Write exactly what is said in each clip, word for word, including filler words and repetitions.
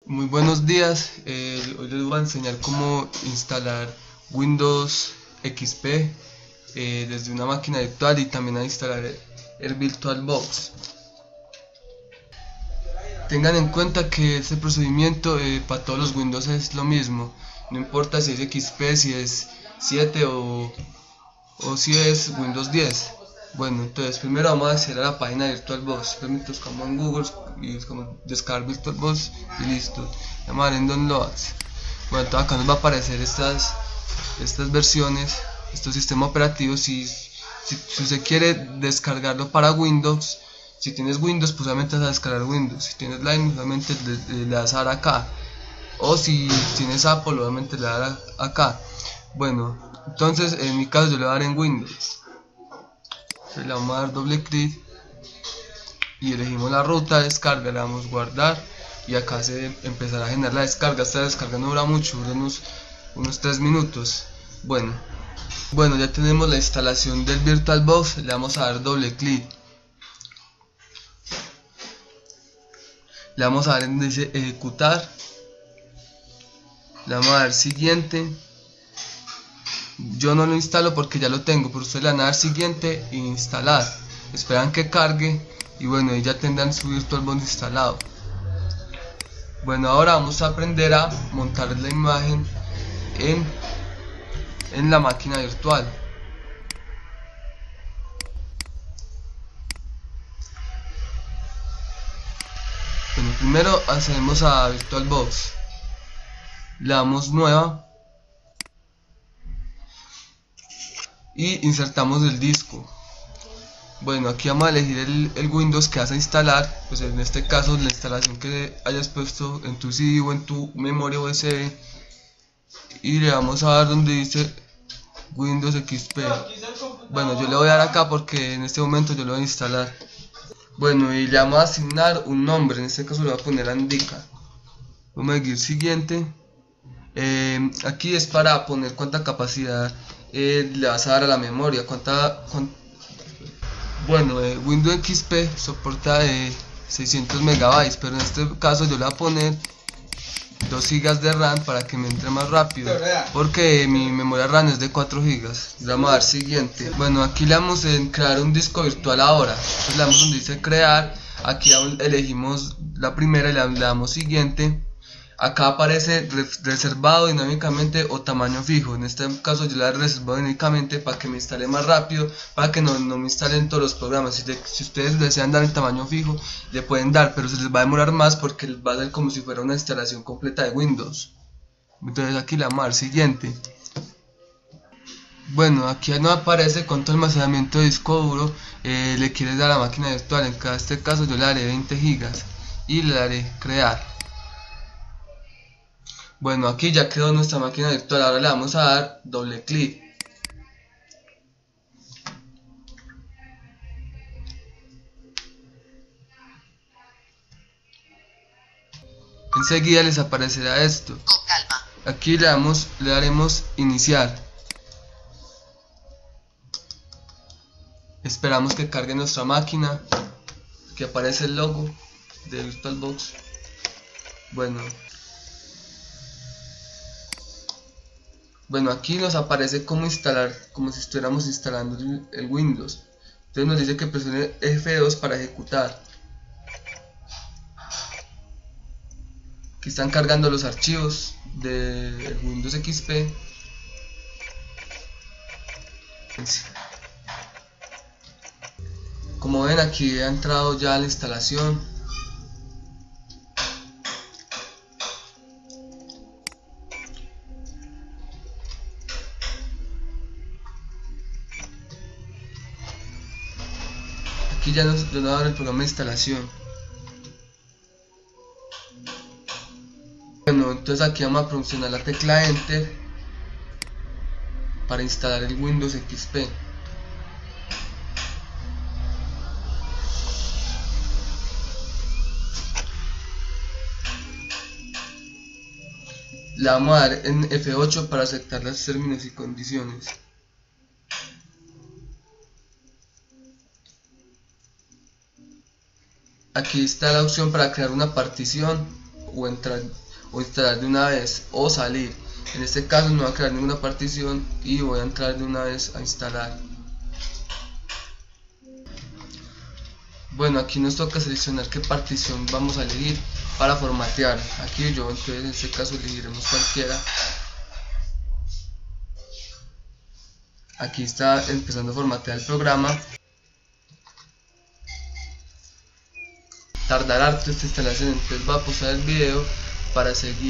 Muy buenos días, eh, hoy les voy a enseñar cómo instalar Windows X P eh, desde una máquina virtual y también a instalar el VirtualBox. Tengan en cuenta que este procedimiento eh, para todos los Windows es lo mismo, no importa si es X P, si es siete o, o si es Windows diez. Bueno, entonces primero vamos a acceder a la página de VirtualBox. Simplemente buscamos en Google y buscamos descargar VirtualBox y listo. Vamos a dar en Downloads. Bueno, entonces acá nos va a aparecer estas, estas versiones, estos sistemas operativos. Si, si, si usted quiere descargarlo para Windows, si tienes Windows, pues obviamente vas a descargar Windows. Si tienes Linux, obviamente le, le, le vas a dar acá. O si tienes Apple, obviamente le vas a dar acá. Bueno, entonces en mi caso yo le voy a dar en Windows. Le vamos a dar doble clic y elegimos la ruta de descarga, le damos guardar y acá se empezará a generar la descarga. Esta descarga no dura mucho, dura unos, unos tres minutos. Bueno, bueno, ya tenemos la instalación del VirtualBox, le vamos a dar doble clic, le vamos a dar en donde dice ejecutar, le vamos a dar siguiente. Yo no lo instalo porque ya lo tengo, pero ustedes le van a dar siguiente e instalar. Esperan que cargue y bueno, ahí ya tendrán su VirtualBox instalado. Bueno, ahora vamos a aprender a montar la imagen en, en la máquina virtual. Bueno, primero accedemos a VirtualBox, le damos nueva y insertamos el disco. Bueno, aquí vamos a elegir el, el Windows que vas a instalar, pues en este caso la instalación que hayas puesto en tu C D o en tu memoria U S B, y le vamos a dar donde dice Windows X P. Bueno, yo le voy a dar acá porque en este momento yo lo voy a instalar. Bueno, y le vamos a asignar un nombre, en este caso le voy a poner Andica. Vamos a seguir siguiente. Eh, aquí es para poner cuánta capacidad eh, le vas a dar a la memoria, cuánta, cuánta bueno, eh, Windows X P soporta eh, seiscientos megabytes, pero en este caso yo le voy a poner dos gigas de RAM para que me entre más rápido, porque eh, mi memoria RAM es de cuatro gigas. Le vamos a dar siguiente. Bueno, aquí le vamos a crear un disco virtual ahora. Entonces le damos donde dice crear, aquí elegimos la primera y le damos siguiente. Acá aparece reservado dinámicamente o tamaño fijo. En este caso yo le daré reservado dinámicamente para que me instale más rápido, para que no, no me instalen todos los programas. Si, de, si ustedes desean dar el tamaño fijo, le pueden dar, pero se les va a demorar más porque va a ser como si fuera una instalación completa de Windows. Entonces aquí le vamos a dar siguiente. Bueno, aquí nos aparece cuánto almacenamiento de disco duro eh, le quieres dar a la máquina virtual. En cada este caso yo le daré veinte gigas y le daré crear. Bueno, aquí ya quedó nuestra máquina virtual. Ahora le vamos a dar doble clic. Enseguida les aparecerá esto. Con calma. Aquí le, damos, le daremos iniciar. Esperamos que cargue nuestra máquina. Aquí aparece el logo de VirtualBox. Bueno. Bueno, aquí nos aparece cómo instalar, como si estuviéramos instalando el, el Windows. Entonces nos dice que presione F dos para ejecutar. Aquí están cargando los archivos de Windows X P. Como ven, aquí ha entrado ya la instalación. Aquí ya nos, nos va a dar el programa de instalación. Bueno, entonces aquí vamos a presionar la tecla Enter para instalar el Windows X P. Le vamos a dar en F ocho para aceptar los términos y condiciones. Aquí está la opción para crear una partición o entrar o instalar de una vez o salir. En este caso no voy a crear ninguna partición y voy a entrar de una vez a instalar. Bueno, aquí nos toca seleccionar qué partición vamos a elegir para formatear. Aquí yo entonces en este caso elegiremos cualquiera. Aquí está empezando a formatear el programa. Tardará harto esta instalación, entonces va a pausar el video para seguir.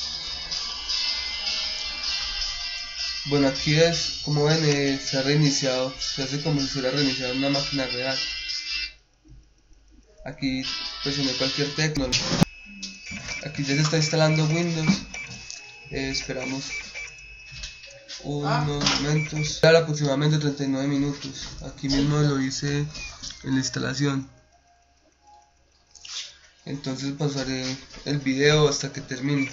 Bueno, aquí es, como ven, eh, se ha reiniciado, se hace como si hubiera reiniciado una máquina real. Aquí presioné cualquier tecla. Aquí ya se está instalando Windows. Eh, esperamos unos momentos. Ahora aproximadamente treinta y nueve minutos. Aquí mismo lo hice en la instalación. Entonces pasaré el video hasta que termine.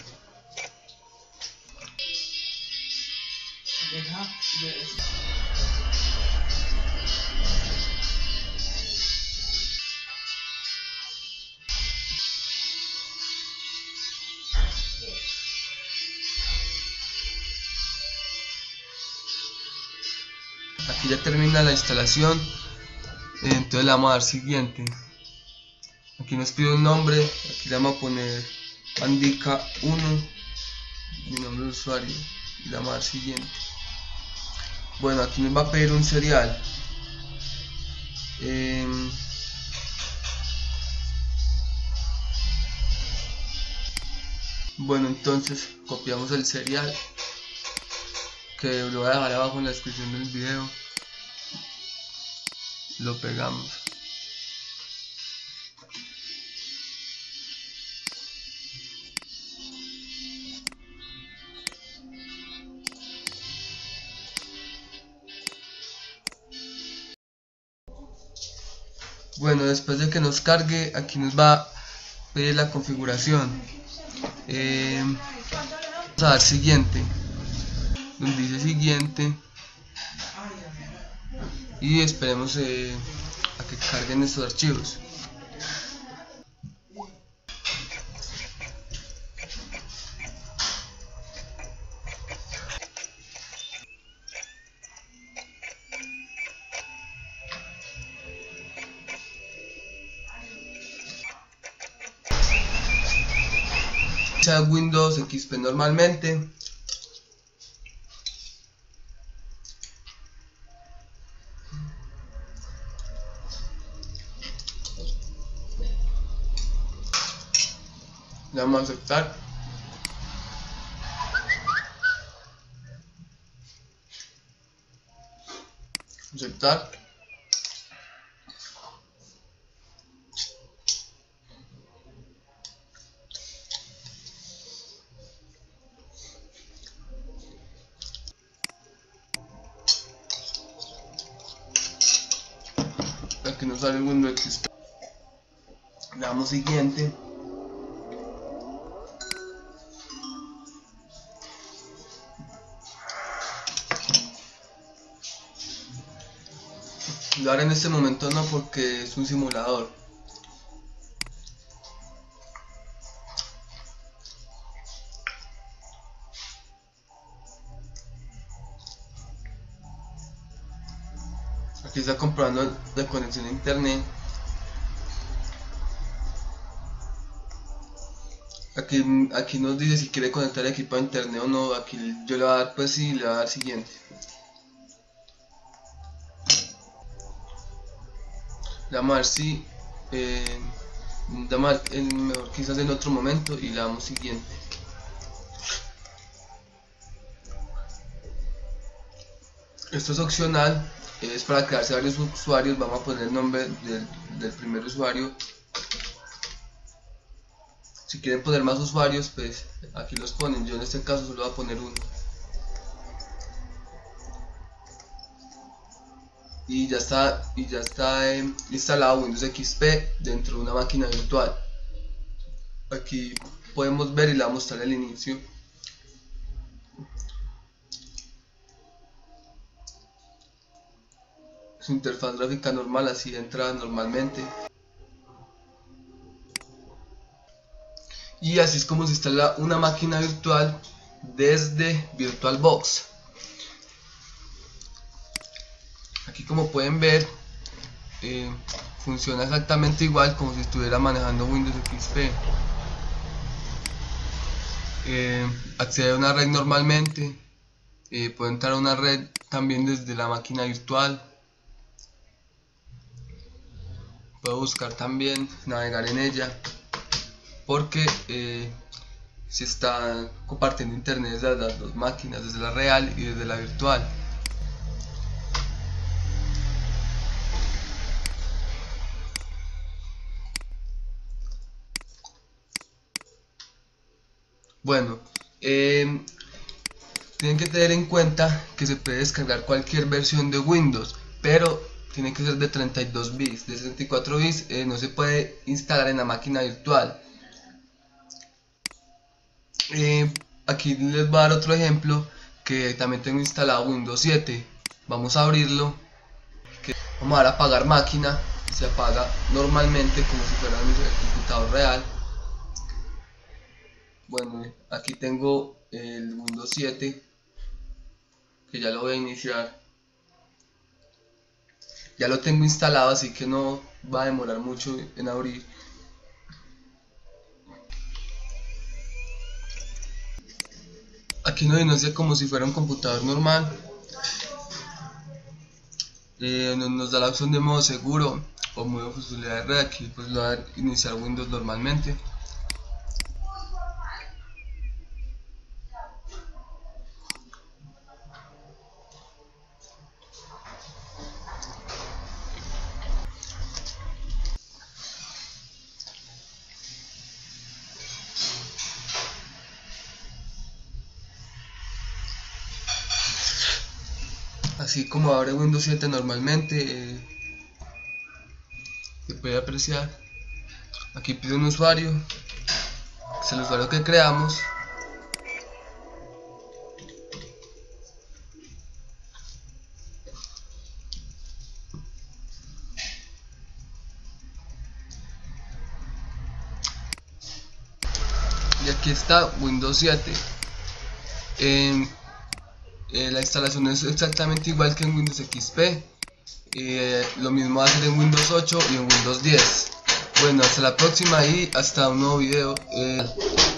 Aquí ya termina la instalación, entonces le vamos a dar siguiente. Aquí nos pide un nombre, aquí le vamos a poner Andica uno, mi nombre de usuario, y le vamos a dar siguiente. Bueno, aquí nos va a pedir un serial. Eh, bueno, entonces copiamos el serial, que lo voy a dejar abajo en la descripción del video. Lo pegamos. Bueno, después de que nos cargue, aquí nos va a pedir la configuración. Eh, vamos a dar siguiente, donde dice siguiente, y esperemos eh, a que carguen estos archivos. Windows X P normalmente. Le vamos a aceptar. Aceptar. Aquí nos sale el Windows X P. Le damos siguiente. Lo haré en este momento no, porque es un simulador. Aquí está comprobando la conexión a internet. Aquí, aquí nos dice si quiere conectar el equipo a internet o no. Aquí yo le voy a dar pues sí, le voy a dar siguiente. Le vamos a dar sí, eh, le vamos a dar el mejor quizás en otro momento y le damos siguiente. Esto es opcional, es para crearse varios usuarios. Vamos a poner el nombre del, del primer usuario. Si quieren poner más usuarios, pues aquí los ponen. Yo en este caso solo voy a poner uno. Y ya está, y ya está eh, instalado Windows X P dentro de una máquina virtual. Aquí podemos ver y le vamos a mostrar el inicio. Su interfaz gráfica normal, así entra normalmente. Y así es como se instala una máquina virtual desde VirtualBox. Aquí, como pueden ver, eh, funciona exactamente igual como si estuviera manejando Windows X P. Eh, accede a una red normalmente, eh, puede entrar a una red también desde la máquina virtual, puedo buscar también, navegar en ella, porque eh, se está compartiendo internet desde las dos máquinas, desde la real y desde la virtual. Bueno, eh, tienen que tener en cuenta que se puede descargar cualquier versión de Windows, pero tiene que ser de treinta y dos bits. De sesenta y cuatro bits eh, no se puede instalar en la máquina virtual. Eh, aquí les voy a dar otro ejemplo, que también tengo instalado Windows siete. Vamos a abrirlo, que vamos a dar a apagar máquina, se apaga normalmente como si fuera mi computador real. Bueno, aquí tengo el Windows siete, que ya lo voy a iniciar. Ya lo tengo instalado, así que no va a demorar mucho en abrir. Aquí nos inicia como si fuera un computador normal. Eh, nos, nos da la opción de modo seguro o modo funcionalidad de red. Aquí pues lo va a iniciar Windows normalmente. Así como abre Windows siete normalmente, eh, se puede apreciar. Aquí pide un usuario, es el usuario que creamos. Y aquí está Windows siete. Eh, eh, la instalación es exactamente igual que en Windows X P. Eh, lo mismo va a hacer en Windows ocho y en Windows diez. Bueno, hasta la próxima y hasta un nuevo video. Eh,